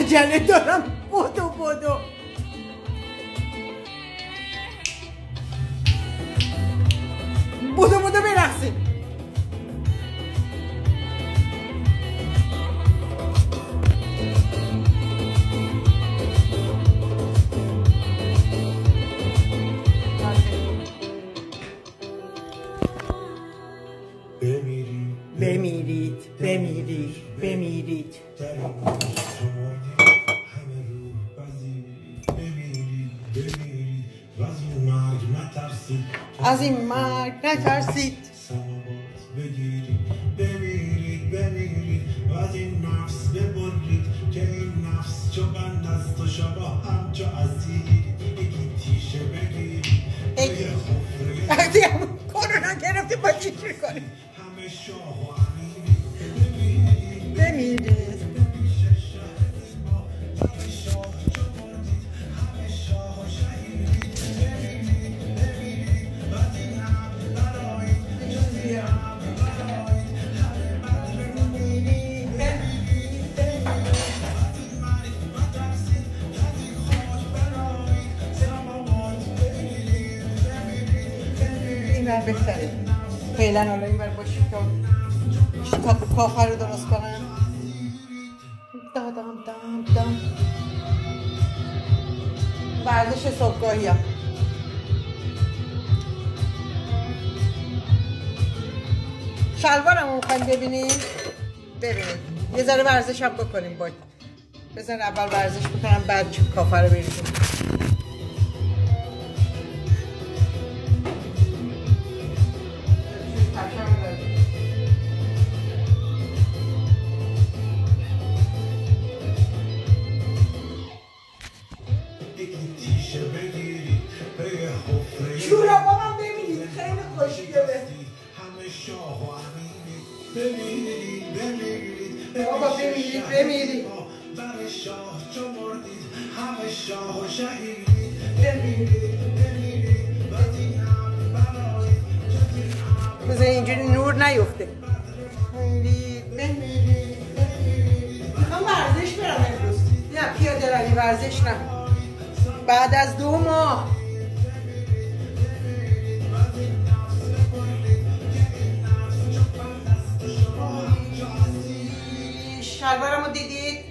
عجله دارم. بدو برقصیم. بمیرید. از این مرگ نترسید. بمیرید و از این نفس ببرید که این نفس چو بند است و شما همچو اسیر. یکی تیشه بگیرید وقتی هم کرونا گرفته با چی کنیم؟ همه شاه و امیر بمیرید. بهتره فعلا. حالا این بر باشید تا کافه رو درست کنم. دام ورزش صبحگاهی هم. شلوارم رو میخوایم ببینید یه ذره ورزش هم بکنیم. باید بذار اول ورزش بکنم بعد کافه رو بریزیم. جورابام ببینید خیلی خوشگله. همه شاه و امیر بمیرید بابا بمیرید بر شاه چو مردید همه شاه و شهیدید. بمیرید و دینم برایید بذار اینجوری نور نیفته. میخوام ورزش برم امروز. نه پیاده روی ورزش نه. بعد از 2 ماه شلوارمو دیدید؟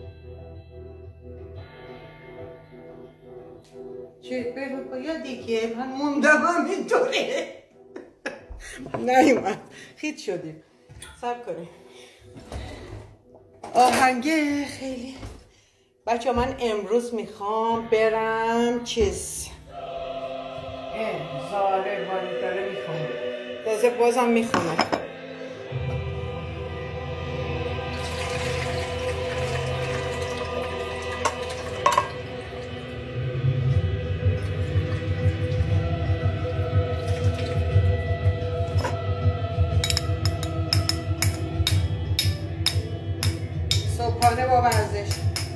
چه بگو یا دیگه من موندم اینطوره. نیومد خیت شدیم. صبر کنیم. آهنگه خیلی بچه من امروز میخوام برم چیز زاره باری داره میخوام بذار بازم میخوام. صبحانه با ورزش.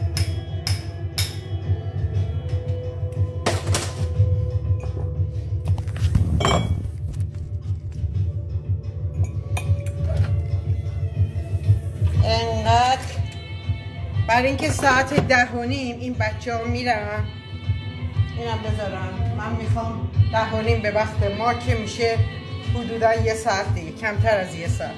انقدر برای اینکه ساعت 10:30 این بچه ها میرن. اینم بذارم. من میخوام 10:30 به وقت ما که میشه حدودا 1 ساعت دیگه، کمتر از 1 ساعت.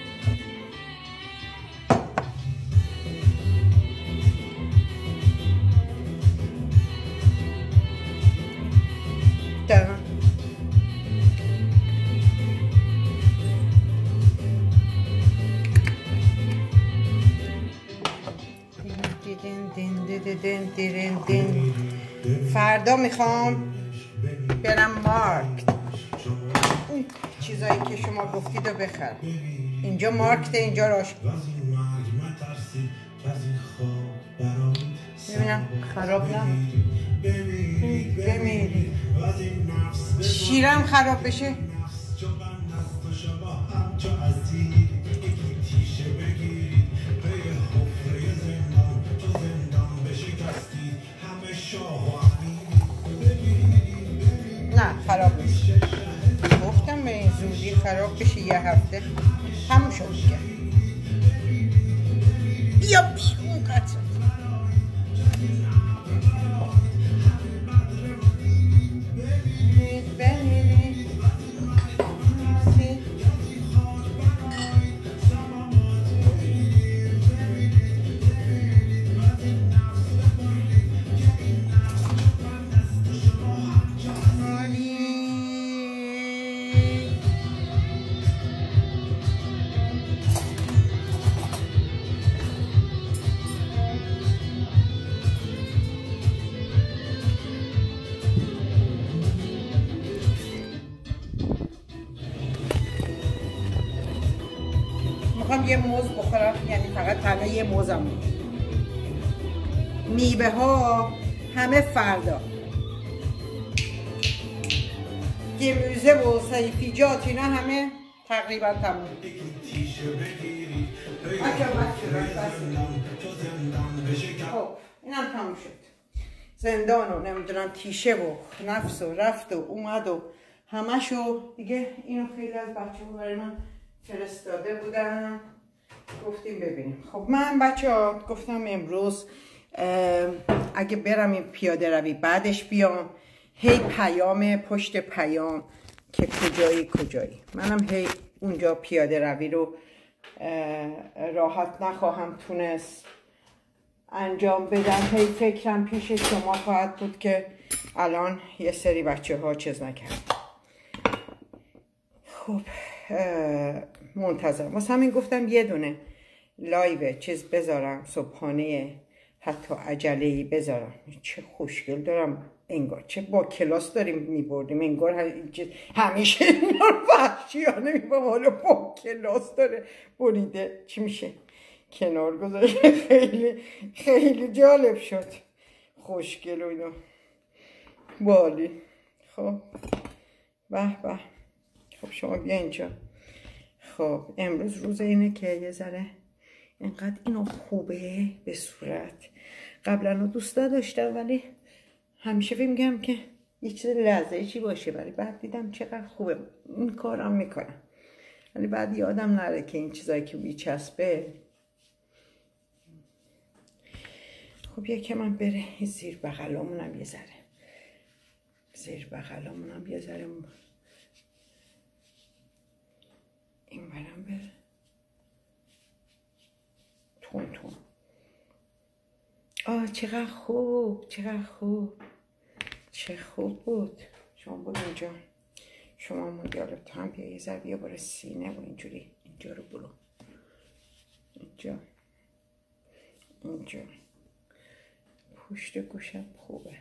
فردا میخوام برم مارکت. اون چیزایی که شما گفتید رو بخرم. اینجا مارکت، اینجا راش ببینم خراب نه. بمیری شیرم خراب بشه. نه خراب بشه. گفتم به این زودی خراب بشه. 1 هفته همون شد دیگه. بیا بیرون قطعا. میخوام یه موز بخورم، یعنی فقط تنها یه موزم بود. میوه ها همه فردا، گموزه و سیفیجات اینا همه تقریبا تموم. خب اینم تموم شد. زندان و نمیدونم تیشه و نفس و رفت و اومد و همشو دیگه. اینو خیلی از بچه ها برای من فرستاده بودن، گفتیم ببینیم. خب من بچه ها گفتم امروز اگه برم این پیاده روی بعدش بیام هی پیام پشت پیام که کجایی. منم هی اونجا پیاده روی رو راحت نخواهم تونست انجام بدم. هی فکرم پیش شما خواهد بود که الان یه سری بچه ها چیز نکرد. خب منتظرم. واسه همین گفتم یه دونه لایو چیز بذارم، صبحانه حتی عجله‌ای بذارم. چه خوشگل دارم انگار، چه با کلاس داریم میبردیم انگار همیشه اینا وحشیانه میبردیم، حالا با کلاس داره بریده چی میشه کنار گذاشته. خیلی جالب شد، خوشگل و اینا بالی. خب به به. خب شما بیا اینجا. خب امروز روز اینه که یه ذره اینقدر اینو خوبه به صورت. قبلا رو دوست داشتم ولی همیشه فکر میگم که یه چیز لرزشی باشه، ولی بعد دیدم چقدر خوبه این کارم میکنم، ولی بعد یادم نره که این چیزایی که میچسبه. خب یکی من بره زیر بغلامونم یه ذره، زیر بغلامونم یه ذره این برم بره تون. چقدر خوب، چقدر خوب، چه خوب بود. شما بود اینجا، شما مونdial تو هم بیا یه ذره بیا برای سینه و اینجوری اینجا رو برو، اینجا پشت گوشم خوبه.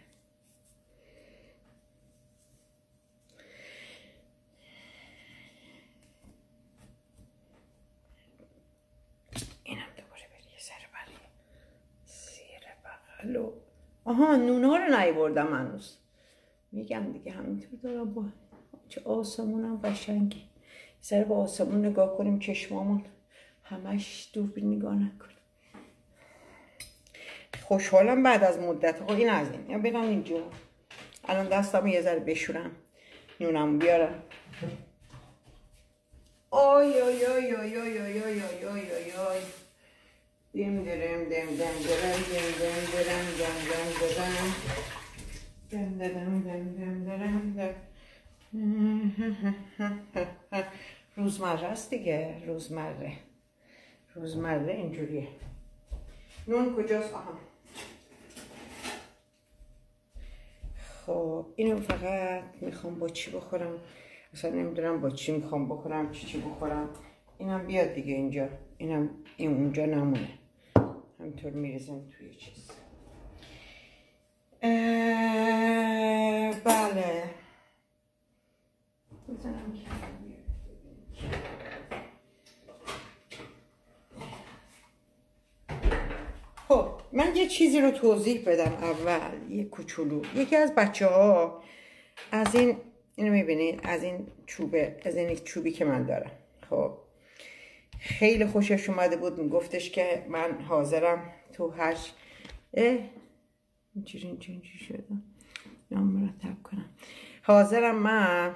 اینم دوباره بری یه ذره برای زیر بغلو. آها نونا رو نیاوردم هنوز، میگم دیگه همینطور دارم. با چه آسمونم قشنگی. سر با آسمون نگاه کنیم، چشمامون همش دوربین نگاه نکنیم. خوشحالم بعد از مدت. خب این از این یا برم اینجا الان دستم یه ذره بشورم، نونم بیارم. آی آی آی آی آی آی آی آی آی آی آی دم درم دم دم درم دم دم درم دم دم درم دم درم دم دم درم. روزمره است دیگه، روزمره اینجوریه. نون کجاست؟ آها. خب اینو فقط میخوام با چی بخورم، اصلا نمیدونم با چی میخوام بخورم، چی بخورم. اینم بیاد دیگه اینجا، اینم این اونجا نمونه، همینطور میریزم توی چیز. بله بزنم که خب من یه چیزی رو توضیح بدم اول. یه کوچولو، یکی از بچه ها از اینو میبینید، از این چوبه، از این چوبی که من دارم، خب خیلی خوشش اومده بود. میگفتش که من حاضرم تو اینجوری شدم مرتب کنم، حاضرم من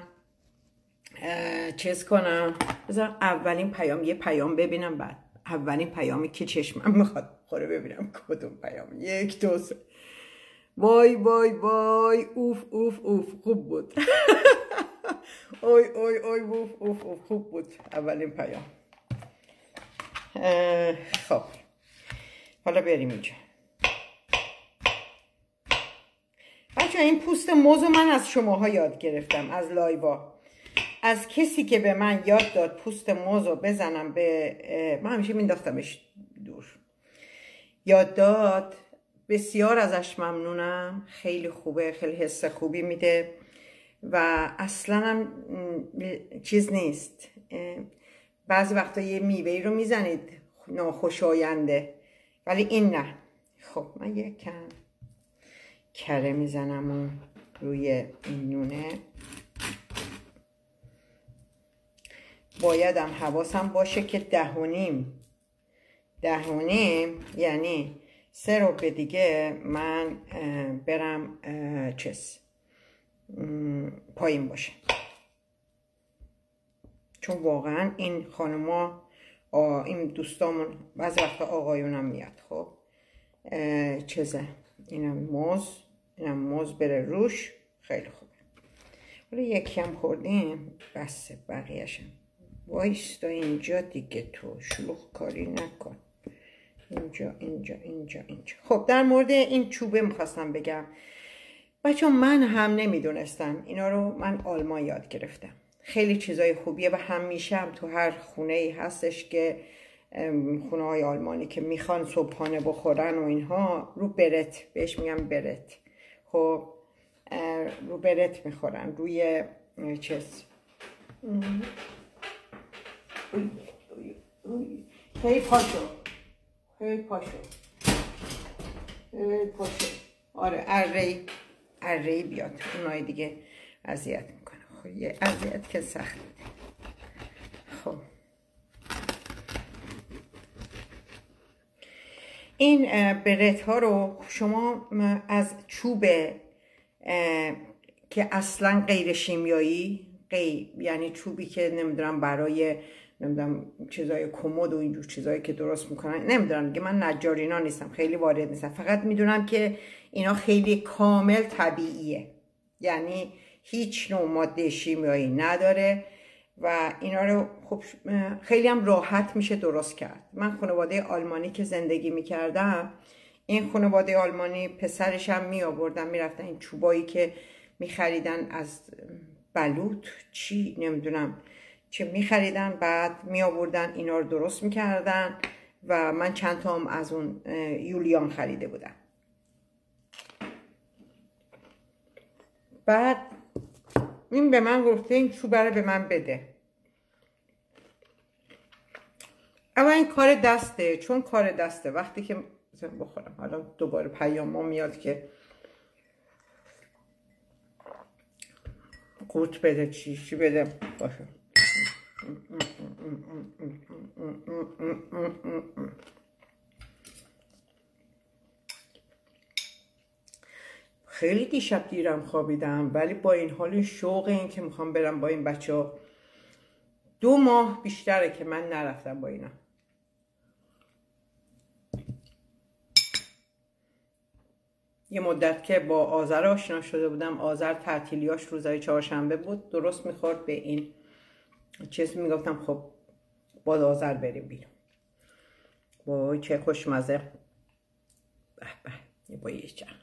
چیز کنم. بذارم اولین پیام یه پیام ببینم، بعد اولین پیامی که چشمم میخواد بخوره ببینم کدوم پیام. 1 2 3 وای وای وای اوف اوف اوف خوب بود. اوی اوی اوی اوف اوف اوف خوب بود اولین پیام. خب حالا بریم اینجا. بچه این پوست موز من از شماها یاد گرفتم، از لایوا، از کسی که به من یاد داد پوست موز رو بزنم به من همیشه مینداختمش دور. یاد داد، بسیار ازش ممنونم. خیلی خوبه، خیلی حس خوبی میده و اصلا هم چیز نیست، بعضی وقتا یه میوه‌ای رو میزنید ناخوشاینده، ولی این نه. خب من یک کم کره میزنم روی این نونه. بایدم حواسم باشه که 10:30 یعنی 3 دیگه من برم پایین باشه، چون واقعا این خانوما این دوستامون بعضی وقتا آقایونم میاد. خب اینم موز بره روش، خیلی خوبه. ولی یکی هم خوردیم بسه، بقیهشم وایستا اینجا دیگه، تو شلوغ کاری نکن. اینجا. خب در مورد این چوبه میخواستم بگم بچه، من هم نمیدونستم اینا رو، من آلمان یاد گرفتم. خیلی چیزای خوبیه و همیشه هم تو هر خونه ای هستش که خونه های آلمانی که میخوان صبحانه بخورن و اینها، رو برت بهش میگم برت. خب رو برت میخورن، روی چیز. هی پاشو. آره اره بیاد، اونای دیگه اذیت میکنه. خب یه اذیت که سخت. خب این برت ها رو شما از چوب که اصلا غیر شیمیایی، یعنی چوبی که نمیدونم برای چیزای کمد و اینجور چیزایی که درست میکنن، نمیدونم دیگه، من نجارینا نیستم، خیلی وارد نیستم. فقط میدونم که اینا خیلی کامل طبیعیه، یعنی هیچ نوع ماده شیمیایی نداره و اینا رو خب خیلی هم راحت میشه درست کرد. من خانواده آلمانی که زندگی میکردم، این خانواده آلمانی پسرش هم می آوردن میرفتن این چوبایی که میخریدن از بلوط چی نمیدونم چه میخریدن، بعد می آوردن اینا رو درست میکردن و من چند تا هم از اون یولیان خریده بودم. بعد این به من گفته این چوبه رو به من بده. اما این کار دسته، چون کار دسته وقتی که بخورم، حالا دوباره پیام میاد که قوت بده، چی بده، باشه. خیلی دیشب دیرم خوابیدم، ولی با این حال شوق این که میخوام برم با این بچه ها، 2 ماه بیشتره که من نرفتم با اینا. یه مدت که با آذر آشنا شده بودم، آذر تعطیلیاش روزای چهارشنبه بود، درست میخورد به این چیز، میگفتم خب با آذر بریم بیرون. وای چه خوشمزه، به به، با یه چند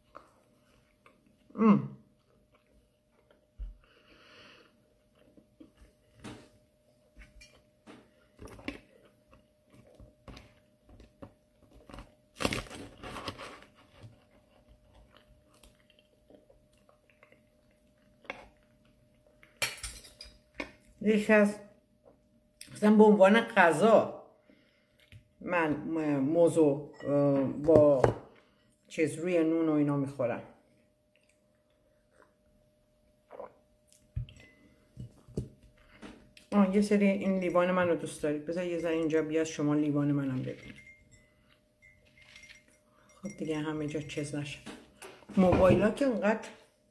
یکی از مثلا به عنوان غذا من موزو با چیز روی نون و اینا میخورم. یه سری این لیوان من رو دوست دارید، بذار یه ذره اینجا بیاد شما لیوان منم ببینید. خب دیگه همه جا چیز نشه. موبایل که اونقدر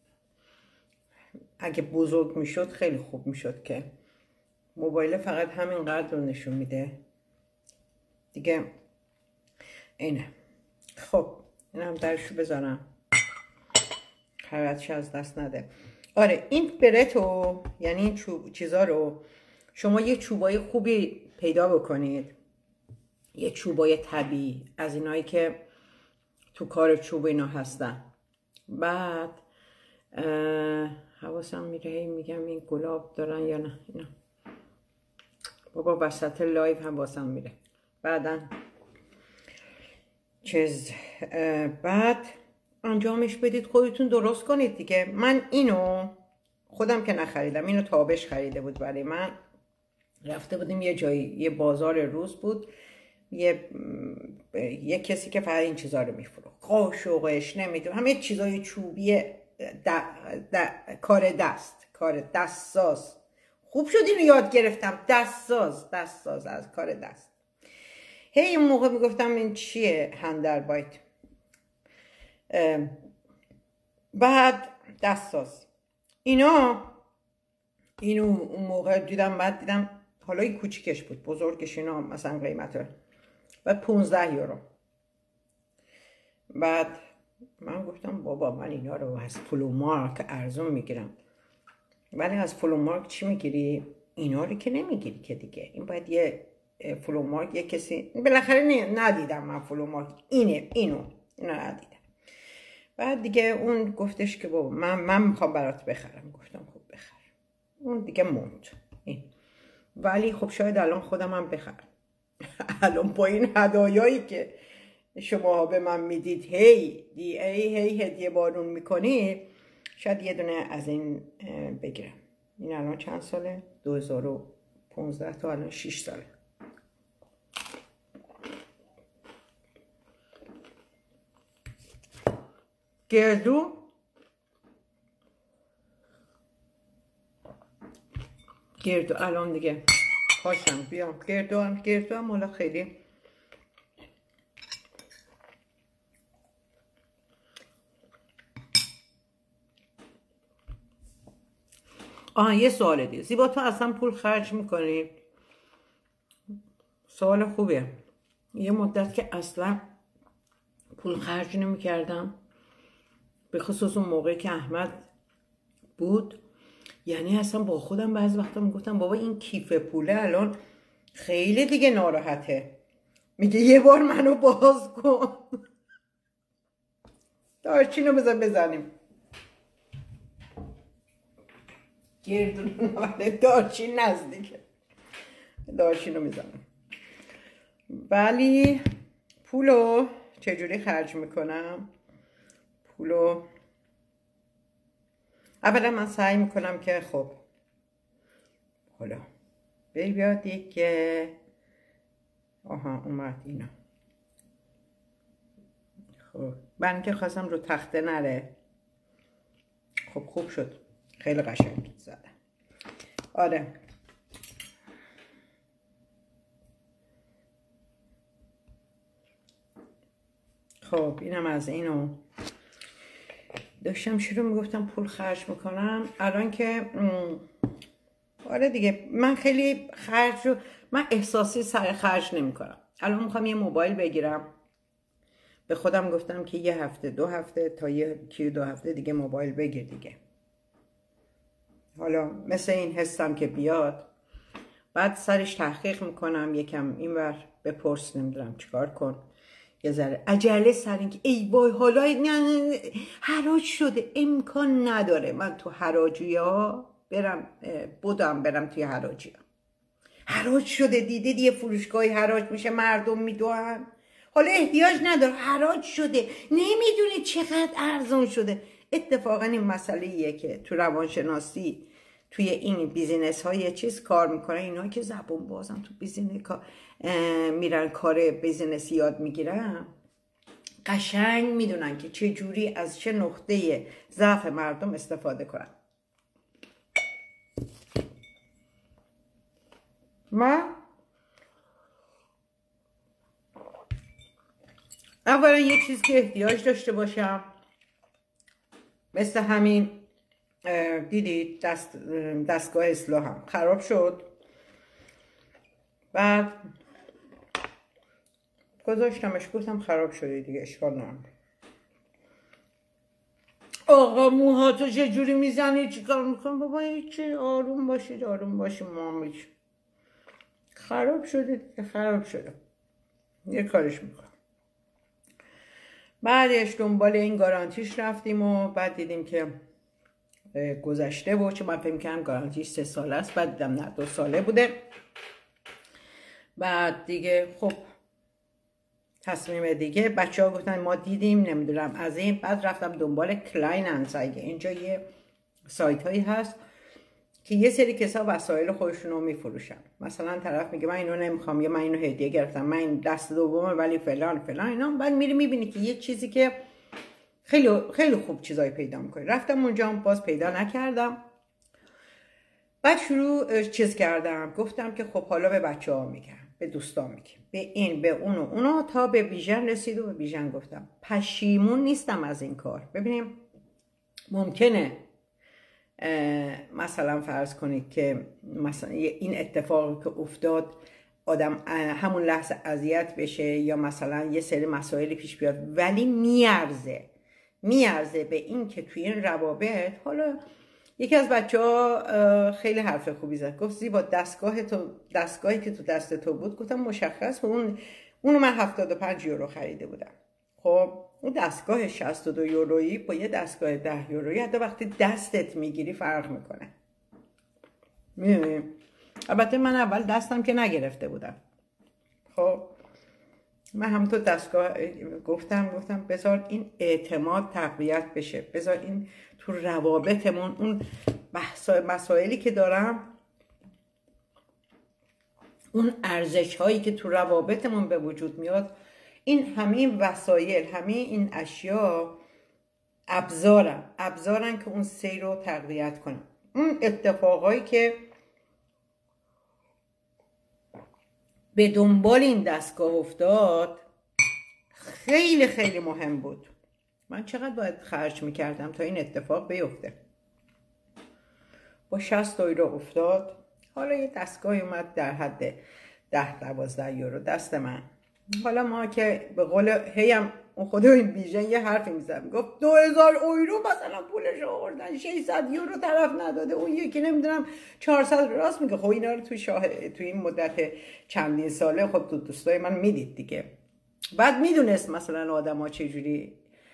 اگه بزرگ میشد خیلی خوب میشد، که موبایل فقط همینقدر رو نشون میده دیگه. اینه. خب اینم درشو بذارم خرابش از دست نده. آره این برتو، یعنی این چیزا رو شما یه چوبای خوبی پیدا بکنید، یه چوبای طبیعی از اینایی که تو کار چوب اینا هستن. بعد حواسم میره میگم این گلاب دارن یا نه، اینا بابا وسط لایو حواسم میره. بعدا چیز بعد انجامش بدید، خودتون درست کنید دیگه. من اینو خودم که نخریدم، اینو تابش خریده بود برای من، رفته بودیم یه جایی، یه بازار روز بود، یه کسی که فقط این چیزا رو میفروخت، قاشقش نمیدونم همه چیزای چوبی کار دست ساز. خوب شد اینو یاد گرفتم، دست ساز از کار دست. هی اون موقع میگفتم این چیه هندربایت، بعد دست ساز اینو اون موقع دیدم، بعد دیدم حالا این کوچیکش بود، بزرگش اینا مثلا قیمت بعد 15 یورو. بعد من گفتم بابا من اینا رو از فلومارک ارزون میگیرم، ولی از فلومارک چی میگیری؟ اینا رو که نمیگیری که دیگه، این باید یه فلومارک یه کسی بالاخره ندیدم من فلومارک اینو ندیدم. بعد دیگه اون گفتش که بابا من میخوام برات بخرم، گفتم خب بخر. اون دیگه موند این، ولی خب شاید الان خودم هم بخرم. الان با این هدایایی که شما به من میدید هی هدیه بارون میکنی، شاید یه دونه از این بگیرم. این الان چند ساله؟ 2015 تا الان 6 ساله. گردو الان دیگه پاشم بیام گردو هم حالا خیلی یه سوال دیگه، زیبا تو اصلا پول خرج میکنی؟ سوال خوبیه. یه مدت که اصلا پول خرج نمیکردم، به خصوص اون موقعی که احمد بود، یعنی اصلا با خودم بعضی وقتا میگفتم بابا این کیف پوله الان خیلی دیگه ناراحته، میگه یه بار منو باز کن. دارچینو بزنیم گردون، دارچین نزدیکه، دارچینو میزنم. ولی پولو چجوری خرج میکنم؟ پولو اولا من سعی میکنم که خب حالا بیاد که اومد اینا، خب من که خواستم رو تخته نره، خب خوب شد، خیلی قشنگ زدم. آره خب اینم از اینو داشتم شروع میگفتم پول خرج میکنم. الان که آره دیگه من خیلی من احساسی سر خرج نمیکنم. الان میخوام یه موبایل بگیرم، به خودم گفتم که یه هفته 2 هفته تا 2 هفته دیگه موبایل بگیر دیگه. حالا مثل این حسم که بیاد، بعد سرش تحقیق میکنم، یکم اینور بپرس، نمیدونم چیکار کن، یه ذره عجله سر این که ای وای حالا نه حراج شده، امکان نداره من تو حراجی ها برم توی حراجی ها. حراج شده، دیدید یه فروشگاهی حراج میشه مردم میدوئن، حالا احتیاج نداره، حراج شده، نمیدونه چقدر ارزان شده. اتفاقا این مسئله ایه که تو روانشناسی توی این بیزینس های چیز کار میکنن، اینا که زبون بازن تو بیزینس میرن کار بیزینسی یاد میگیرن، قشنگ میدونن که چه جوری از چه نقطه ضعف مردم استفاده کنن. من اولا یه چیز که احتیاج داشته باشم، مثل همین دیدید دستگاه اصلاحم خراب شد، بعد گذاشتمش، گفتم خراب شده دیگه اشکال نداره. آقا موهاتو چجوری میزنی، چیکار میکنم؟ بابا هیچی، آروم باشید مامیش، خراب شده دیگه، خراب شده، یه کارش میکنم. بعدش دنبال این گارانتیش رفتیم و بعد دیدیم که گذشته بود، چون من فکر می‌کردم گارانتیش 3 ساله است، بعد دیدم نه 2 ساله بوده. بعد دیگه خب تصمیم دیگه بچه‌ها گفتن ما دیدیم نمیدونم از این. بعد رفتم دنبال کلاین انزایگه، اینجا یه سایت هایی هست که یه سری کسا وسایل خودشون رو میفروشن. مثلا طرف میگه من اینو نمیخوام، یا من اینو هدیه گرفتم، من این دست دومه ولی فلان فلان اینا. بعد میری میبینی که یه چیزی که خیلی خیلی خوب چیزایی پیدا میکنی. رفتم اونجا باز پیدا نکردم. بعد شروع چیز کردم، گفتم که خب حالا به بچه‌ها میگم، به دوستان میگم، به این به اون و اونا، تا به بیژن رسید و به بیژن گفتم پشیمون نیستم از این کار. ببینیم ممکنه مثلا فرض کنید که مثلا این اتفاقی که افتاد آدم همون لحظه اذیت بشه یا مثلا یه سری مسائلی پیش بیاد، ولی میارزه به این که توی این روابط. حالا یکی از بچه‌ها خیلی حرف خوبی زد، گفت زیبا دستگاهی که تو دست تو بود، گفتم مشخص اونو من 75 یورو خریده بودم. خب اون دستگاه 62 یورویی با یه دستگاه 10 یورویی حتی وقتی دستت میگیری فرق میکنه. میدونی؟ البته من اول دستم که نگرفته بودم. خب من هم تو دستگاه گفتم بذار این اعتماد تقویت بشه، بذار این تو روابطمون اون مسائلی که دارم، اون ارزش هایی که تو روابطمون به وجود میاد، این همین وسایل، همین این اشیا ابزارن که اون سیر رو تقویت کنن. اون اتفاقایی که به دنبال این دستگاه افتاد خیلی خیلی مهم بود. من چقدر باید خرج میکردم تا این اتفاق بیفته؟ با 60 یورو افتاد. حالا یه دستگاهی اومد در حد 10-12 یورو دست من. حالا ما که به قول هیم اون خدا این بیژن یه حرفی میزد، گفت 2000 یورو مثلا پولش آوردن، 600 یورو طرف نداده، اون یکی نمیدونم 400. راست میگه. خب اینا رو توی این مدت چندین ساله خب تو دوستای من میدید دیگه. بعد میدونست مثلا آدم‌ها چه جوری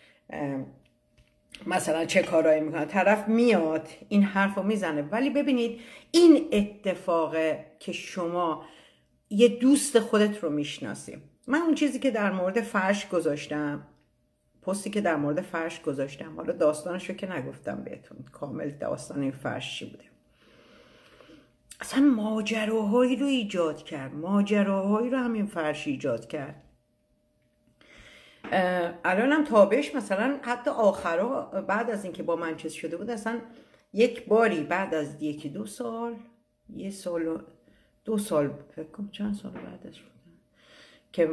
مثلا چه کارایی میکنن. طرف میاد این حرفو میزنه، ولی ببینید این اتفاقه که شما یه دوست خودت رو میشناسی. من اون چیزی که در مورد فرش گذاشتم، پستی که در مورد فرش گذاشتم، حالا داستانشو که نگفتم بهتون کامل داستان این فرش چی بوده، اصلا ماجراهایی رو ایجاد کرد، ماجراهایی رو همین فرش ایجاد کرد. الانم تابش مثلا حتی آخرها بعد از اینکه با من چیز شده بود، اصلا یک باری بعد از 1-2 سال، 1 سال و 2 سال فکر کنم، چند سال بعدش بود که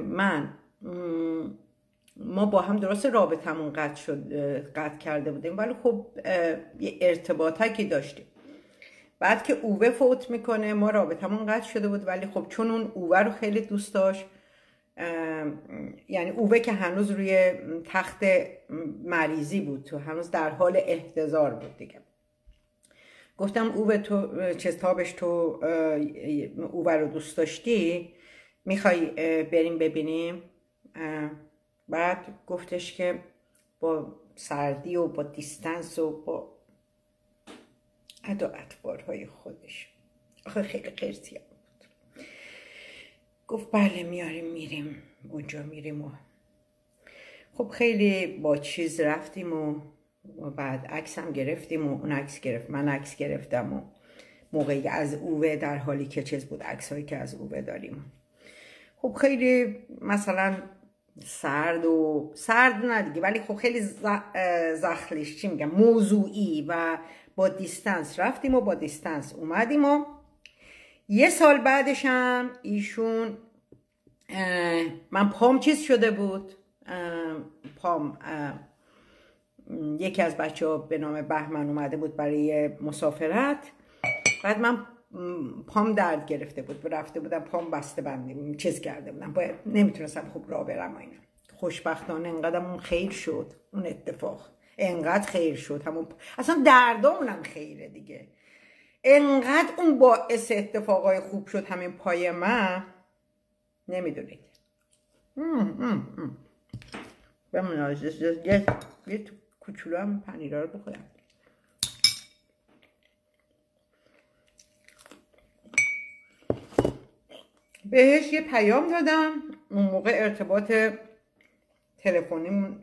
ما با هم درست رابطمون قطع کرده بودیم، ولی خب یه ارتباطی داشتیم. بعد که اوه فوت میکنه ما رابطمون قطع شده بود، ولی خب چون اون اوه رو خیلی دوست داشت، یعنی اوه که هنوز روی تخت مریضی بود، تو هنوز در حال احتضار بود دیگه. گفتم اوه تو چه تابش، تو اوه رو دوست داشتی، میخوای بریم ببینیم؟ بعد گفتش که با سردی و با دیستنس و با ادا اطوارهای خودش، آخه خیلی قرصی بود، گفت بله میریم اونجا میریم. و خب خیلی با چیز رفتیم و بعد عکس هم گرفتیم و اون عکس گرفت، من عکس گرفتم و موقعی از اوه در حالی که چیز بود، عکس هایی که از اوه داریم. خب خیلی مثلا سرد نه دیگه، ولی خب خیلی زخلش چی میگم موضوعی و با دیستنس رفتیم و با دیستنس اومدیم. و 1 سال بعدش هم ایشون من پام چیز شده بود، پام یکی از بچه ها به نام بهمن اومده بود برای مسافرت، بعد من پام درد گرفته بود، رفته بودم پام بسته بندی چیز کرده بودم، باید نمیتونستم خوب راه برم اینا. خوشبختانه انقدر اون خیر شد، اون اتفاق انقدر خیر شد، همون اصلا دردامونم خیره دیگه، انقدر اون باعث اتفاقای خوب شد همین پای من، نمیدونید. بمون یه کوچولو هم پنیرها رو بخورم. بهش یه پیام دادم، اون موقع ارتباط تلفنی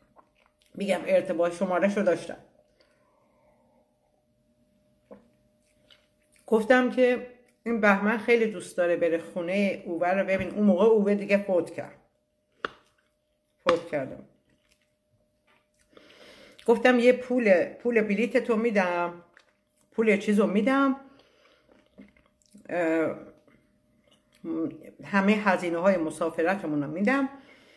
ارتباط شماره‌شو داشتم. گفتم که این بهمن خیلی دوست داره بره خونه اوه رو ببین. اون موقع اوه دیگه فوت کردم. گفتم یه پول بلیت تو میدم، پول چیزو میدم، همه هزینه های مسافرتمون رو میدم،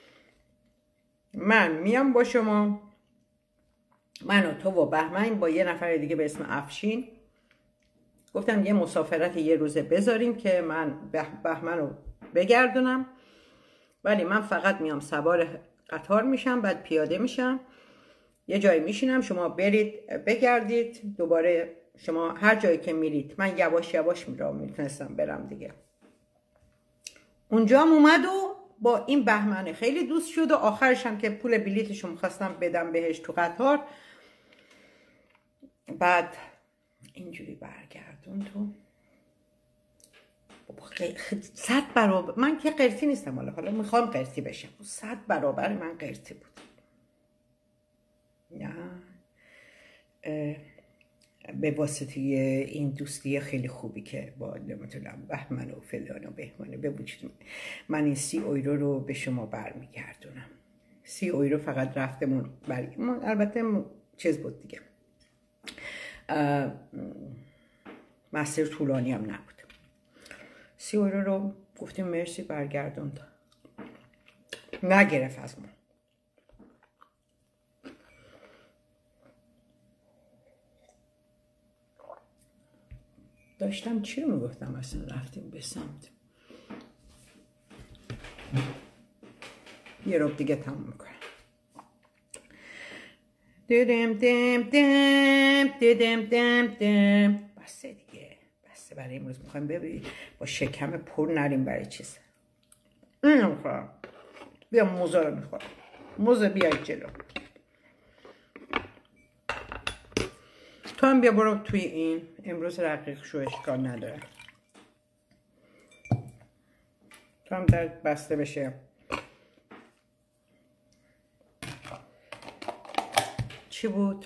من میام با شما، من و تو و بهمن با یه نفر دیگه به اسم افشین. گفتم یه مسافرت یه روزه بذاریم که من بهمن رو بگردونم، ولی من فقط میام سوار قطار میشم، بعد پیاده میشم، یه جایی میشینم، شما برید بگردید دوباره، شما هر جایی که میرید من یواش یواش میتونستم برم دیگه. اونجا هم اومد و با این بهمنه خیلی دوست شد و آخرش هم که پول بلیتشو میخواستم بدم بهش تو قطار، بعد اینجوری برگردون تو 100 برابر. من که قرتی نیستم، حالا میخوام قرتی بشم، 100 برابر من قرتی بود. نه به واسطه این دوستی خیلی خوبی که با نمیتونم بهمن و فلان و بهمنه به وجود من این 30 یورو رو به شما برمیگردونم. 30 یورو فقط رفتمون البته چیز بود دیگه، مسیر طولانی هم نبود. 30 یورو رو گفتیم مرسی برگردوند، نگرفت از ما. داشتم چی رو میگفتم اصلا، رفتیم به سمت یه روب دیگه تموم میکنم. بسته دیگه، بسته. برای امروز میخوایم ببینیم با شکم پر نریم برای چیز. اینو میخورم، بیا موزه رو میخورم. موزه بیاید جلو، تو هم بیا برو توی این. امروز رقیق شو، اشکال نداره، تو هم در بسته بشه. چی بود؟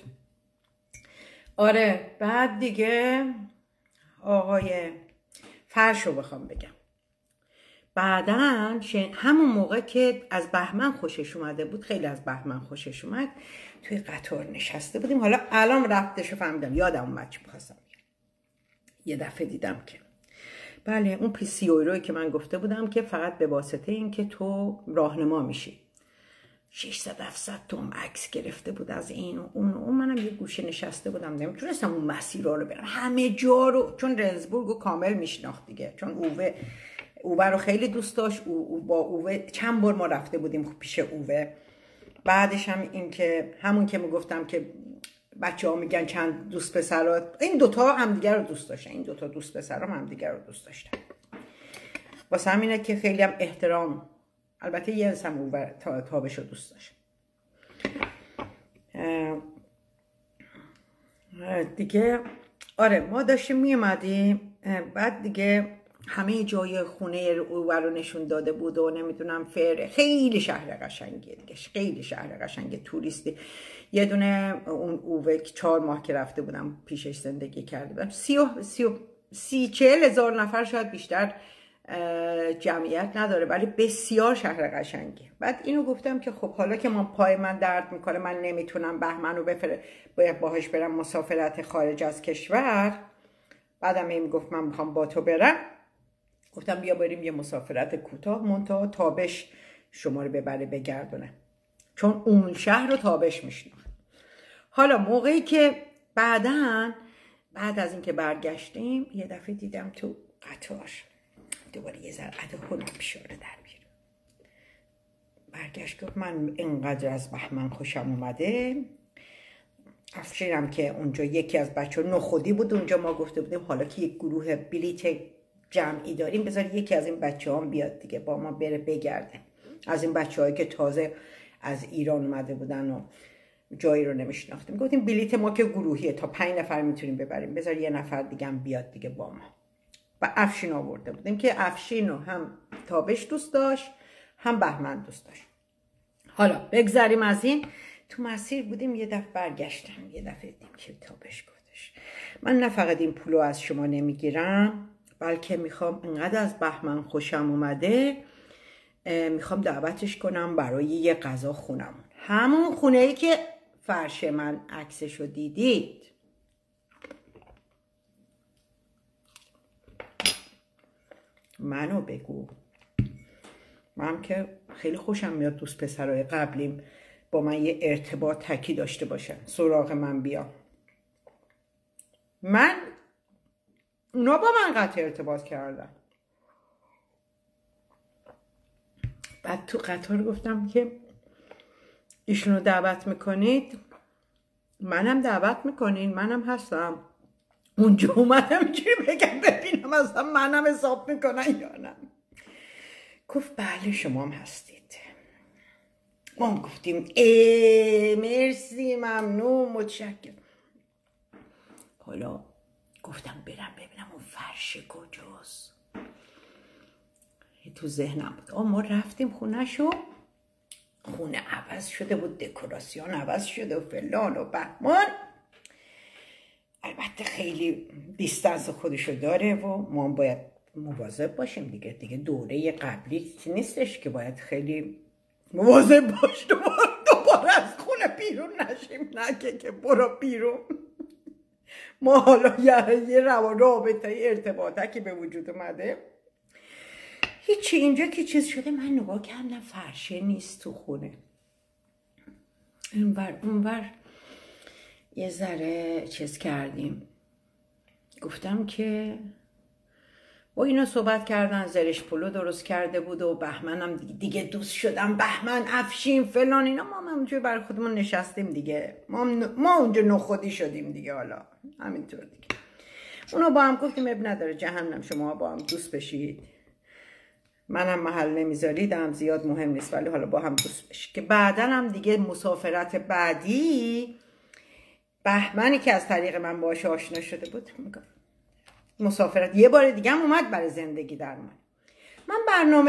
آره بعد دیگه آقای فرشو بخوام بگم، بعداً همون موقع که از بهمن خوشش اومده بود، خیلی از بهمن خوشش اومد، توی قطار نشسته بودیم. حالا الان رفتشو فهمیدم، یادم اومد چی می‌خواستم بگم. یه دفعه دیدم که بله اون 30 یورویی که من گفته بودم که فقط به واسطه این که تو راهنما میشی، 600-700 تومن عکس گرفته بود از این و اون منم یه گوشه نشسته بودم، نمیتونستم اون مسیرها رو برم همه جا رو، چون رنزبورگ رو کامل میشناخت دیگه، چون اوه رو خیلی دوست داشت. با اوه چند بار ما رفته بودیم پیش اوه. بعدش هم این که همون که میگفتم که بچه ها میگن چند دوست پسر، این دوتا هم دیگر رو دوست داشتن، این دوتا دوست پسر هم دیگر رو دوست داشتن. واسه همینه که خیلی هم احترام، البته یه انسان اوه تابش رو دوست داشت دیگه. آره ما داشتیم میومدیم، بعد دیگه همه جای خونه اوه رو نشون داده بود و نمیدونم خیلی شهر قشنگیه دیگه، خیلی شهر قشنگه توریستی. یه دونه اون اوه 4 ماه که رفته بودم پیشش زندگی کرده بودم، 30-40 هزار نفر، شاید بیشتر جمعیت نداره، ولی بسیار شهر قشنگی. بعد اینو گفتم که خب حالا که پای من درد میکنه، من نمیتونم بهمن رو باید باهاش برم مسافرت خارج از کشور. بعدم این گفت من میخوام با تو برم، گفتم بیا بریم یه مسافرت کوتاه، منتها تابش شما رو ببره بگردونه، چون اون شهر رو تابش میشناخت. حالا موقعی که بعد از اینکه برگشتیم یه دفعه دیدم تو قطار دوباره یه ذره هنم پیشاره در بیارم. برگشت گفت من اینقدر از بهمن خوشم اومده. افشینم که اونجا یکی از بچه ها نخودی بود اونجا، ما گفته بودیم حالا که یک گروه بلیت جمعی داریم بذار یکی از این بچه ها بیاد دیگه با ما بره بگرده. از این بچه هایی که تازه از ایران اومده بودن و جایی رو نمیشناختیم، گفتیم بلیت ما که گروهیه تا 5 نفر میتونیم ببریم، بذار یه نفر دیگه هم بیاد دیگه با ما. و افشین آورده بودیم که افشین رو هم تابش دوست داشت هم بهمن دوست داشت. حالا بگذاریم از این، تو مسیر بودیم یه دفعه برگشتم، یه دفعه دیدیم که تابش گفتش من نه فقط این پولو از شما نمیگیرم، بلکه میخوام انقدر از بهمن خوشم اومده میخوام دعوتش کنم برای یه غذا خونمون، همون خونه ای که فرش من عکسشو دیدید. منو بگو، من که خیلی خوشم میاد دوست پسرای قبلیم با من یه ارتباط تکی داشته باشن، سراغ من بیا. اونا با من قطع ارتباط کردن. بعد تو قطار گفتم که ایشونو دعوت میکنید، منم دعوت میکنین، منم هستم. اونجا اومدم اینجوری بگم ببینم اصلا منم حساب میکنن یا نه. گفت بله شما هم هستید. ما هم گفتیم مرسی ممنون متشکرم. حالا گفتم برم ببینم اون فرش کجاست. تو ذهنم بود ما رفتیم خونه شو، خونه عوض شده بود، دکوراسیون عوض شده و فلان و بهمان. البته خیلی دیستنس خودشو داره و ما باید مواظب باشیم دیگه دوره قبلی نیستش که باید خیلی مواظب باش دوباره از خونه بیرون نشیم. نه که برو بیرون. ما حالا یه رابطه ارتباطه به وجود اومده، هیچی اینجا که چیز شده. من نگاه کردم فرشه نیست تو خونه، اونور یه ذره چیز کردیم. گفتم که با اینا صحبت کردن، زرش پلو درست کرده بود و بهمنم دیگه دوست شدم، بهمن افشین فلان اینا. ما همونجوری برای خودمون نشستیم دیگه، ما اونجا نخودی شدیم دیگه. حالا همینطور دیگه اونا با هم گفتیم اب نداره جهنم شما با هم دوست بشید، منم محل نمیذاریدم زیاد مهم نیست ولی حالا با هم دوست بشید. که بعدن هم دیگه مسافرت بعدی بهمنی که از طریق من باهاش آشنا شده بود، مسافرت یه بار دیگه هم اومد برای زندگی در من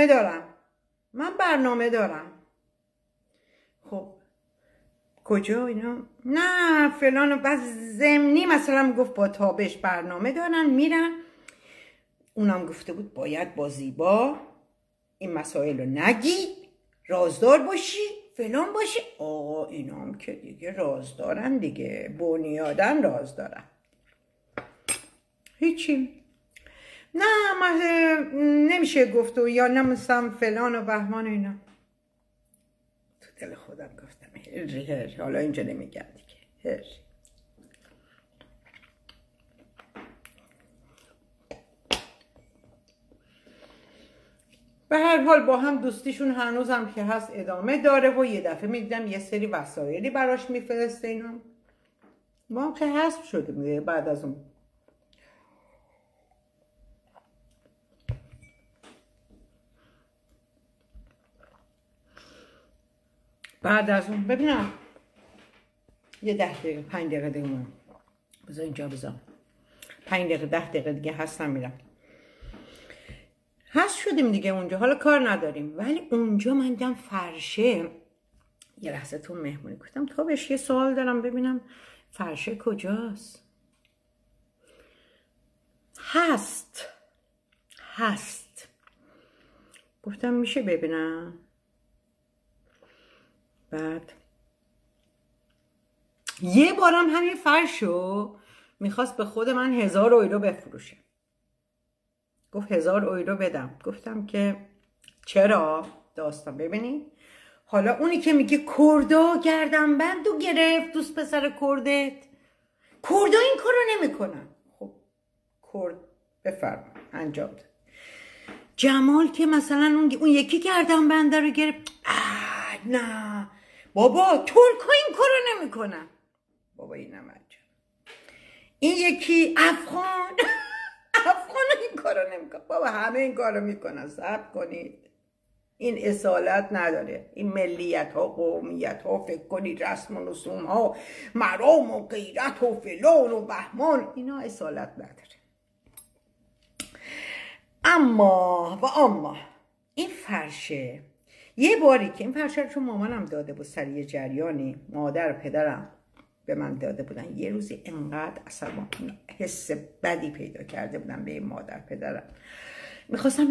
برنامه دارم. خب کجا اینا؟ نه فلان و بعد زمینی مثلا گفت با تابش برنامه دارن میرن. اونم گفته بود باید با زیبا این مسائل رو نگی، رازدار باشی فلان باشی. آقا اینا هم که دیگه رازدارن دیگه، بنیادن رازدارن. هیچی نه نمیشه گفت و یا نمیستم فلان و بهمان اینا. تو دل خودم گفتم هر حالا اینجا نمیگم دیگه هر. به هر حال با هم دوستیشون هنوز هم که هست ادامه داره و یه دفعه میدیدم یه سری وسایلی براش میفرسته اینا. ما هم که حذف شدیم بعد از اون. ببینم یه 10 دقیقه 5 دقیقه دیگه بذار اینجا بذارم 5 دقیقه 10 دقیقه دیگه هستم میرم. هست شدیم دیگه اونجا، حالا کار نداریم. ولی اونجا من دیدم فرشه. یه لحظه تو مهمونی گفتم تا بهش یه سوال دارم ببینم فرشه کجاست. هست گفتم میشه ببینم. بعد یه بارم همین فرشو میخواست به خود من 1000 یورو بفروشه. گفت 1000 یورو بدم. گفتم که چرا؟ داستان ببینی حالا اونی که میگه کردا گردن بندو گرفت دوست پسر کردت، کردا این کارو نمیکنن. خب کرد بفرما انجام ده. جمال که مثلا اون یکی گردن بنده رو گرفت، نه بابا ترکا این کارو نمیکنن. بابا اینم انجام. این یکی افغان این کارو نمیکنه. بابا همه این کارو میکنن. صبر کنید، این اصالت نداره. این ملیت ها قومیت ها فکر کنید رسم و رسوم ها مرام و غیرت و فلان و بهمان اینا اصالت نداره. اما این فرشه یه باری که این فرشه رو چون مامانم داده بود سر یه جریانی، مادر و پدرم به من داده بودن. یه روزی انقدر اصلا حس بدی پیدا کرده بودم به این مادر پدرم، میخواستم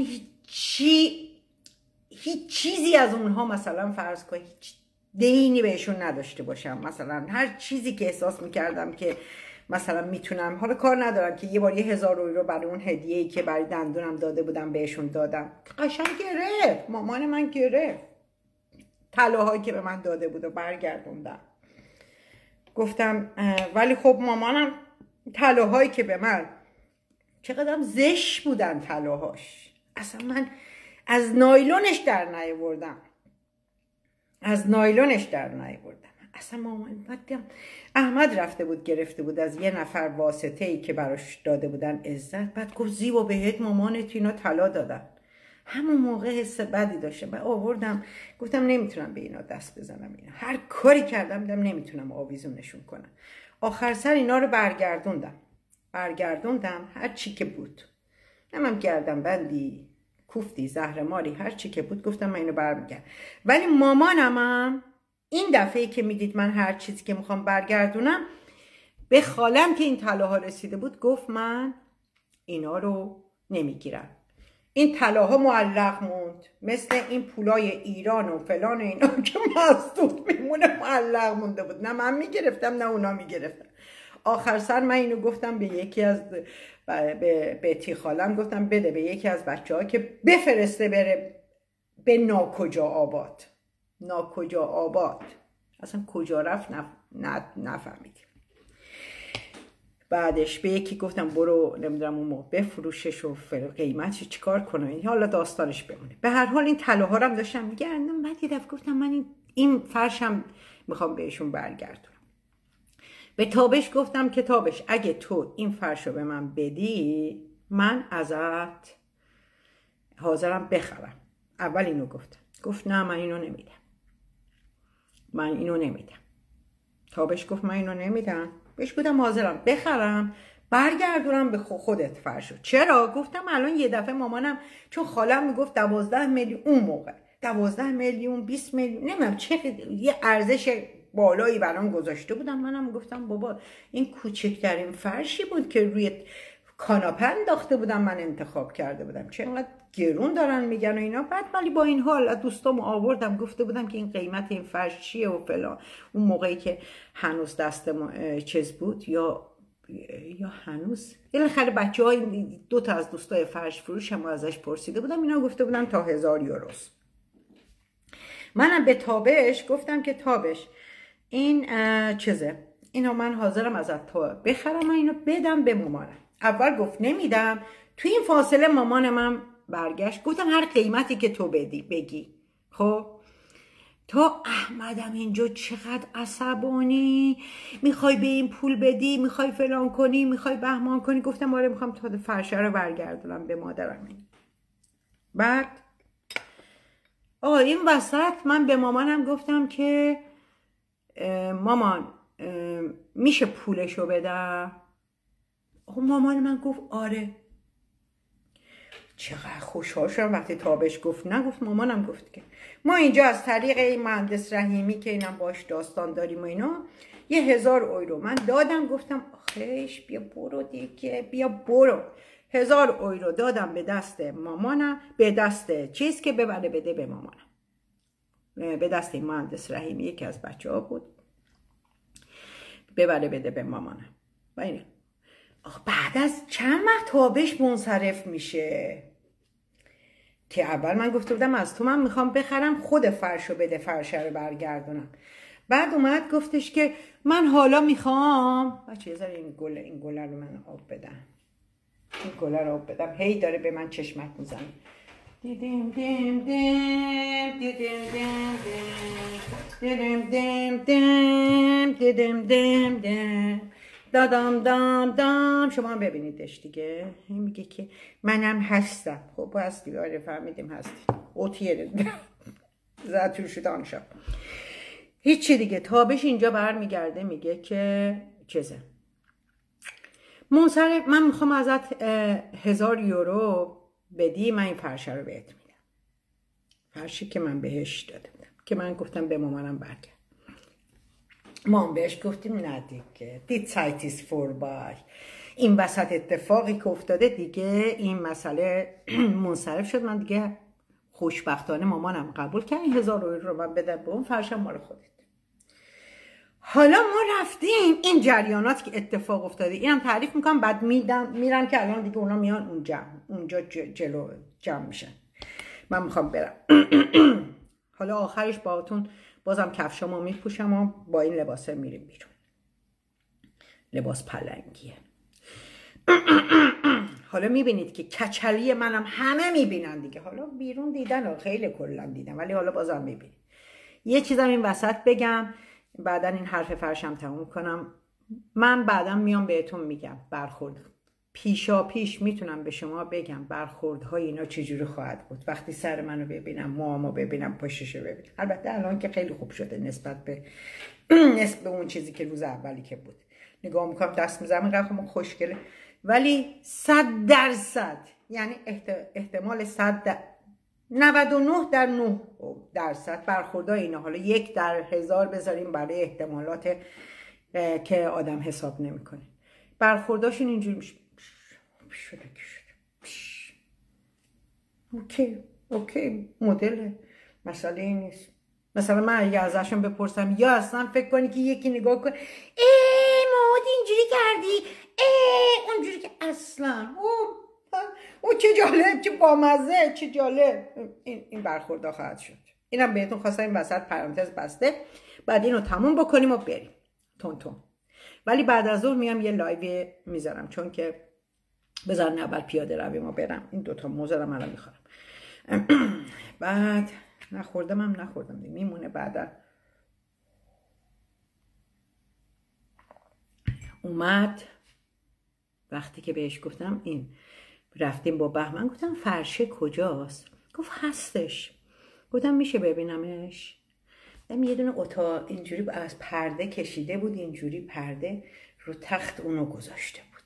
هیچ چیزی از اونها مثلا فرض کنم هیچ دینی بهشون نداشته باشم، مثلا هر چیزی که احساس میکردم که مثلا میتونم، حالا کار ندارم که یه بار 1000 یورو برای اون هدیه‌ای که برای دندونم داده بودم بهشون دادم، قشنگ گرفت مامان من، گرفت طلاهایی که به من داده بود و برگردوندم. گفتم ولی خب مامانم طلاهایی که به من، چقدر زشت بودن طلاهاش، اصلا من از نایلونش در نیاوردم، اصلا مامان بدم. احمد رفته بود گرفته بود از یه نفر واسطه‌ای که براش داده بودن عزت، بعد گفت زیبا بهت مامانت اینا طلا دادن. همون موقع حس بدی داشتم، بعد آوردم گفتم نمیتونم به اینا دست بزنم، اینا هر کاری کردم دیدم نمیتونم آویزونشون کنم. آخر سر اینا رو برگردوندم هر چی که بود، نمیم گردم بندی کوفتی زهرماری هر چی که بود، گفتم من اینو برمیگردم. ولی مامانم این دفعه که میدید من هر چیزی که میخوام برگردونم، به خالم که این طلاها رسیده بود گفت من اینا رو نمیگیرم. این طلاها معلق موند مثل این پولای ایران و فلان اینا که مسدود میمونه، معلق مونده بود، نه من میگرفتم نه اونا میگرفتن. آخر سر من اینو گفتم به یکی از به تی خالم، گفتم بده به یکی از بچه‌ها که بفرسته بره به ناکجا آباد. اصلا کجا رفت نفهمیدیم. بعدش به یکی گفتم برو نمیدونم اون موقع بفروشش و قیمتش چیکار کنه، حالا داستانش بمونه. به هر حال این طلاها رو هم داشتم میگردم. بعد یه دفعه گفتم من این فرشم میخوام بهشون برگردونم. به تابش گفتم که تابش اگه تو این فرشو به من بدی من ازت حاضرم بخرم. اول اینو گفت نه من اینو نمیدم. تابش گفت من اینو نمیدم. بهش گفتم حاضرم بخرم برگردونم به خودت فرشو. چرا؟ گفتم الان یه دفعه مامانم، چون خالم میگفت 12 میلیون اون موقع، 12 میلیون 20 میلیون نمیدونم چه یه ارزش بالایی برام گذاشته بودم. منم گفتم بابا این کوچکترین فرشی بود که روی کاناپه انداخته بودم، من انتخاب کرده بودم، چه اینقدر گرون دارن میگن و اینا. بعد ولی با این حال دوستامو آوردم گفته بودم که این قیمت این فرش چیه و فلان. اون موقعی که هنوز دست چیز بود یا هنوز بالاخره بچه‌های 2 تا از دوستای فرش فروش هم ازش پرسیده بودم، اینا گفته بودن تا 1000 یوروست. منم به تابش گفتم که تابش این چیزه، اینو من حاضرم ازت تو بخرم، من اینو بدم به مامانم. اول گفت نمیدم. تو این فاصله مامان من برگشت، گفتم هر قیمتی که تو بگی. خب تا احمدم اینجا چقدر عصبانی، میخوای به این پول بدی، میخوای فلان کنی، میخوای بهمان کنی. گفتم آره میخوام تا فرشه رو برگردونم به مادرم. بعد این وسط من به مامانم گفتم که مامان میشه پولشو بدم؟ مامان من گفت آره. چقدر خوشحال شدم وقتی تابش گفت نه. گفت مامانم گفت که ما اینجا از طریق این مهندس رحیمی که اینم باش داستان داریم و اینا 1000 یورو من دادم. گفتم آخیش بیا برو دیگه، بیا برو. 1000 یورو دادم به دست مامانم، به دست چیز که ببره بده به مامانم، به دست این مهندس رحیمی یکی از بچه ها بود، ببره بده به مامانم. و اینه بعد از چند وقت تابش منصرف میشه که اول من گفته بودم از تو من میخوام بخرم، خود فرشو بده، فرشه رو برگردونم. بعد اومد گفتش که من حالا میخوام بچه یه ذره این گله رو من آب بدم، این گله رو آب بدم، هی داره به من چشمک میزنه. دیدیم دیم دیم دیدیم دیم دیم دیدیم دیم دیدیم دیم دیم دادام دام دام. شما هم ببینیدش دیگه. این میگه که منم هستم. خب هستی، آره فهمیدیم هستی. اوتیه زدتون شدان شد. هیچی دیگه. تابش اینجا برمیگرده میگه که چیزه منصرف، من میخوام ازت 1000 یورو بدی، من این فرشه رو بهت میدم. فرشی که من بهش داده بودم که من گفتم به مامانم برگرد. ما هم بهش گفتیم نه دیگه دی Zeit ist vorbei. این وسط اتفاقی که افتاده دیگه این مسئله منصرف شد. من دیگه خوشبختانه مامانم قبول کرد 1000 رو من بده به اون فرشم مال خودت. حالا ما رفتیم این جریانات که اتفاق افتاده اینم تعریف میکنم، بعد میرم که الان دیگه اونا میان اونجا جلو جمع میشن. من میخوام برم. حالا آخرش باهاتون بازم کفشامو میپوشم و با این لباسه میریم بیرون. لباس پلنگیه. حالا میبینید که کچلی منم همه میبینن دیگه. حالا بیرون دیدن و خیلی کلن دیدن، ولی حالا بازم میبینید. یه چیزم این وسط بگم، بعدا این حرف فرشم تموم کنم. من بعدا میام بهتون میگم برخورد پیشا پیش میتونم به شما بگم برخوردهای اینا چجوری خواهد بود وقتی سر منو ببینم، موامو ببینم، پشتشو ببینم. البته الان که خیلی خوب شده نسبت به اون چیزی که روز اولی که بود. نگاه میکنم دست میزنم اینقدر خوشگله، ولی 100%، یعنی احتمال 99% برخوردهای اینا، حالا 1 در 1000 بذاریم برای احتمالات که آدم حساب نمیکنه، برخورداشون اینجوری میشه. اوکی مدل مسئله این نیست. مثلا من اگه ازشون بپرسم یا اصلا فکر کنی که یکی نگاه کن ماد اینجوری کردی اونجوری که اصلا او چه جالب، چه بامزه، چه جالب. این برخوردا خواهد شد. اینم بهتون خواستم این وسط پرانتز بسته، بعد اینو تموم بکنیم و بریم تون. ولی بعد از ظهر میام یه لایو میذارم، چون که بذارن اول پیاده رویم و برم. این دوتا موزه الان میخورم. بعد نخوردم میمونه. بعدا اومد وقتی که بهش گفتم این رفتیم با بهمن، گفتم فرشه کجاست؟ گفت هستش. گفتم میشه ببینمش؟ یه دونه اتاق اینجوری از پرده کشیده بود، اینجوری پرده رو تخت اونو گذاشته بود.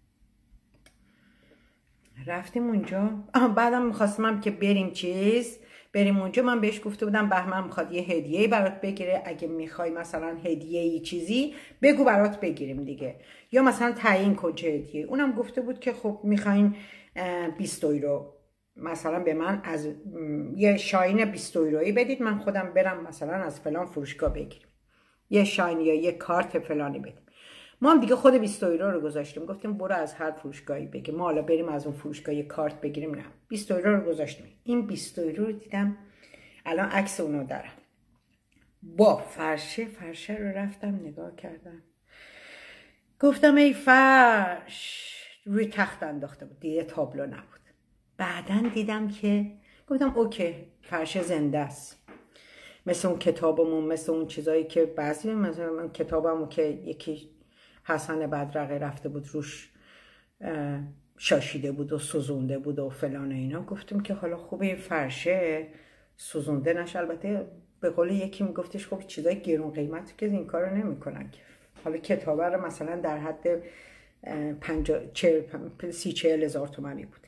رفتیم اونجا. بعدم میخواستم که بریم اونجا. من بهش گفته بودم بهمن میخواد یه هدیه‌ای برات بگیره، اگه میخوای مثلا هدیه‌ای چیزی بگو برات بگیریم دیگه، یا مثلا تعیین کن چه هدیه. اونم گفته بود که خب میخواین 20 یورو مثلا به من از یه شاین 20 یورویی بدید، من خودم برم مثلا از فلان فروشگاه بگیرم یه شاین یا یه کارت فلانی بدیم. ما هم دیگه خود 20 یورو رو گذاشتیم، گفتیم برو از هر فروشگاهی بگیر، ما حالا بریم از اون فروشگاه یه کارت بگیریم. نه 20 یورو رو گذاشتیم. این 20 یورو رو دیدم، الان عکس اونو دارم، با فرشه رو رفتم نگاه کردم، گفتم ای فرش، روی تخت انداخته بود دیگه، تابلو نبود. بعدن دیدم که گفتم اوکی فرش زنده است، مثل اون کتابمون، مثل اون چیزایی که بعضی مثلا من کتابمو که یکی حسن بدرقه رفته بود روش شاشیده بود و سوزونده بود و فلان اینا، گفتم که حالا خوبه این فرشه سوزونده نشه. البته به قول یکی میگفتش خب چیزای گرون قیمتی که این کارو نمیکنن، حالا کتابه رو مثلا در حد 30-40 هزار تومانی بود.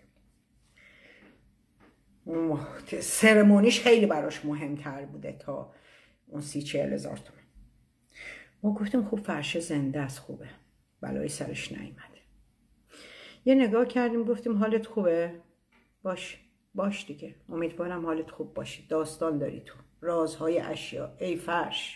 سرمونیش خیلی براش مهمتر بوده تا اون 30-40 هزار تومان. ما گفتیم خب فرش زنده است، خوبه، بلای سرش نیامده. یه نگاه کردیم گفتیم حالت خوبه؟ باش دیگه، امیدوارم حالت خوب باشه. داستان داری تو، رازهای اشیا. ای فرش،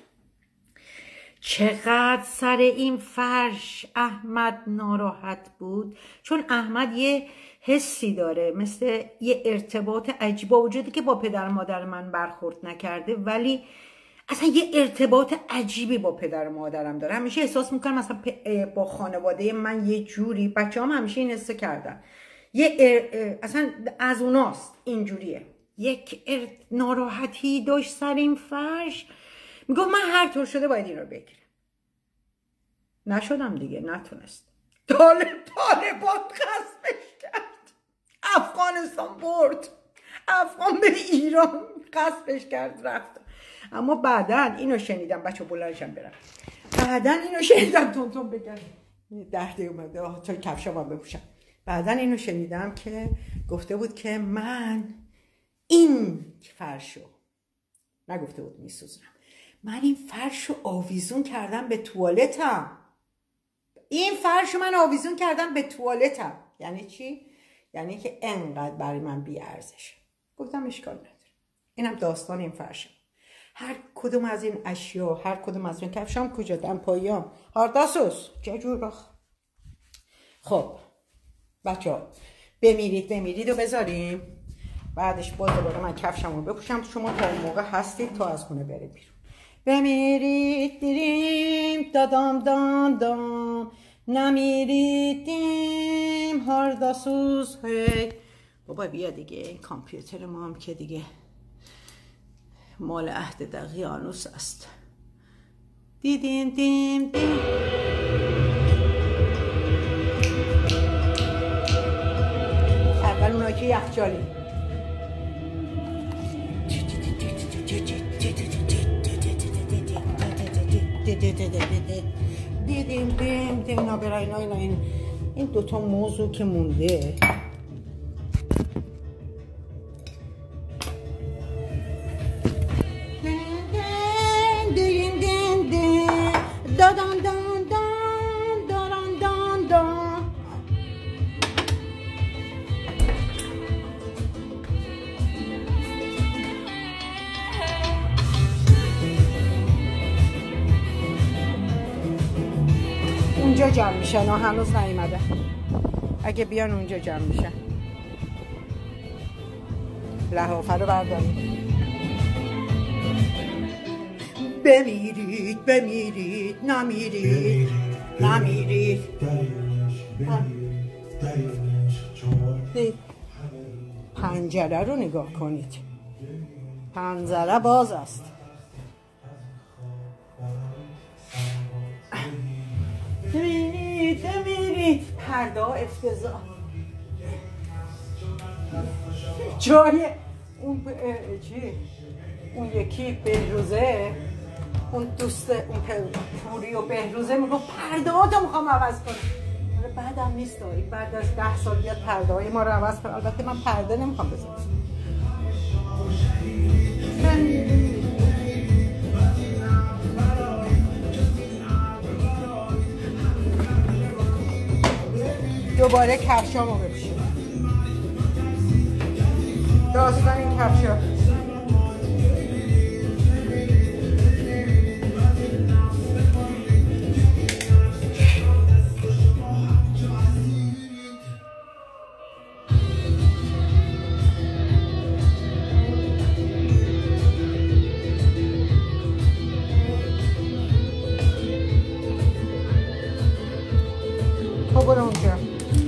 چقدر سر این فرش احمد ناراحت بود، چون احمد یه حسی داره، مثل یه ارتباط عجیب، با وجودی که با پدر مادر من برخورد نکرده، ولی اصلا یه ارتباط عجیبی با پدر مادرم داره. همیشه احساس میکنم مثلا با خانواده من یه جوری، بچه هم همیشه این حسو کردن، اصلا از اوناست اینجوریه. یک ناراحتی داشت سر این فرش، میگفت من هر طور شده باید این رو بگیرم. نشدم دیگه، نتونست. طالبان غصبش کرد، افغانستان برد، افغان به ایران غصبش کرد رفت. اما بعدن اینو شنیدم، بچه بلندشم برم، بعدن اینو شنیدم تون بگم 10 دقیقه اومده تا کفشامو بپوشم. بعدن اینو شنیدم که گفته بود که من این فرشو، نگفته بود میسوزنم، من این فرش رو آویزون کردم به توالتم. این فرش من آویزون کردم به توالتم. یعنی چی؟ یعنی که انقدر برای من بی ارزشه. گفتم اشکال نداره، اینم داستان این فرشه. هر کدوم از این اشیا، هر کدوم از این کفشام کجا دمپاییام هارداسوس چه جور بخ. خب بچه‌ها بمیرید و بذاریم. بعدش باز دوباره من کفشمو بپوشم. شما تا اون موقع هستید تا از خونه برید بیرون. بمیرید دیریم دادام دام دام، نمیرید دیم هارداسوس هی. بابا بیا دیگه، این کامپیوتر ما هم که دیگه مال عهد دقیانوس است. دیدیم دیم دیم. اول اونایی که یخچالی. دیدیم دیم دیم. نابرای این دوتا موضوع که مونده. اونجا جمع میشن، هنوز نیومده. اگه بیان اونجا جمع میشن. لحافه رو بردارید. بمیرید بمیرید نمیرید نمیرید. پنجره رو نگاه کنید، پنجره باز است. بمیرید. پرده ها افتضاح. جای اون یکی بهروزه، اون دوست اون پوری و بهروزه میگه پرده ها تو میخوام عوض کنم. بعدم نیست این بعد از 10 سال بیاد پرده های ما رو عوض کنم. البته من پرده نمیخوام بزنم. دوباره کفشامو بپوشم. داستان این کفشا. تو برو اونجا.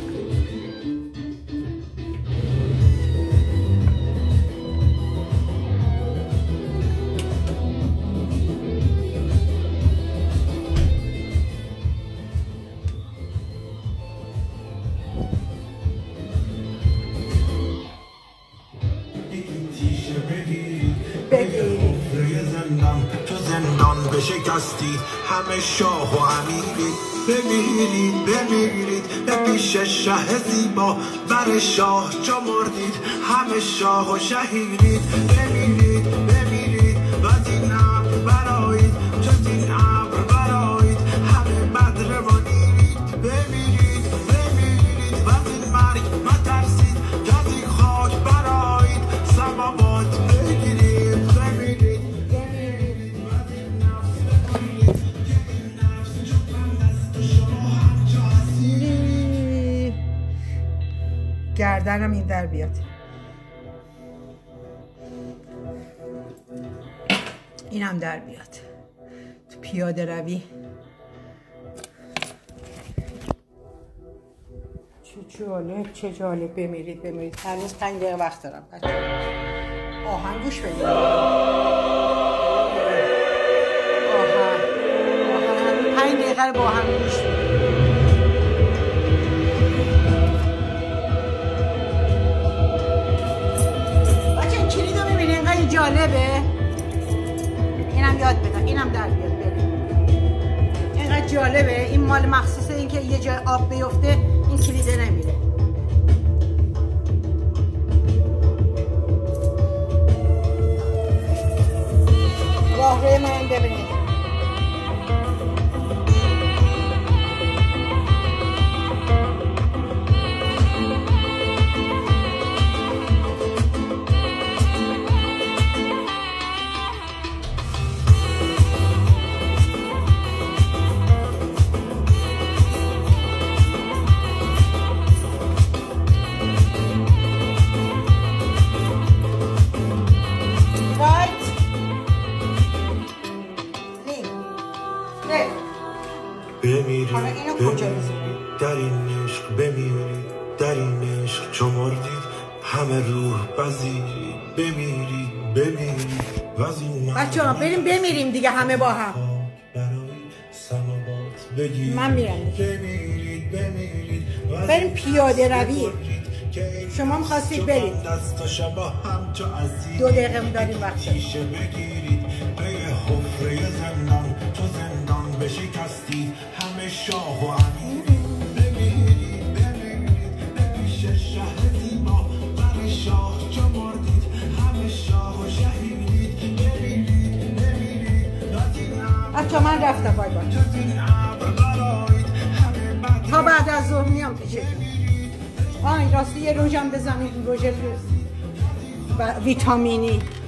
شکستی همه شاه و امیری. بمیرید به پیش شه زیبا، بر شاه جا مردید همه شاه و شهیرید. بمیرید و از این ابر برایید، جز این ابر برایید همه بدر و نیرید. بمیرید و از این مرگ مترسید، که از این خاک برایید سماوات بگیرید. گردنم این در بیاد. اینم در بیاد. تو پیاده روی چه جالب. بمیرید هنوز 5 دقیقه وقت دارم بچه. آهنگ گوش بدید. آهنگ 5 دقیقه رو با آهنگ گوش بدید. جالبه. اینم یاد بدم، اینم در بیاد بریم. اینقدر جالبه. این مال مخصوصه این که یه جای آب بیفته این کلیده نمیره. راه چهره من ببینید. در این عشق بمیرید، در این عشق چو مردید همه روح پذیرید، بمیرید بمیرید و از این بچه‌ها بریم بمیریم دیگه همه با هم. من میرم بریم پیاده روی. شما می‌خواستید برید 2 دقیقه داریم وقت. بشکستید همه شاه و امیرید، بمیرید بمیرید بمیشه شهر زیبا بر شاه چو مردید همه شاه و شهیدید، بمیرید بمیرید بچه من رفتم. بای بای. تا بعد از ظهر میام پیشتون. این راستی یه روژم بزنید، روژ ویتامینی.